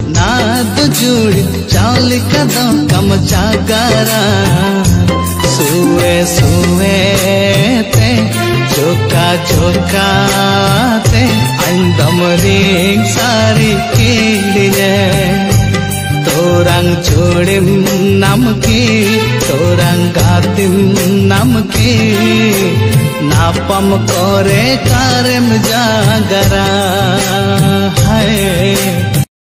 नाद जुड़ी चाली कदो कम जागरा सुए सुए ते जोका जोका ते अंदम रिंग सारी कीड़िए तोरंग छोड़िम नमकी तोरंग गातिम नमकी नापम करे कारम जागरा है।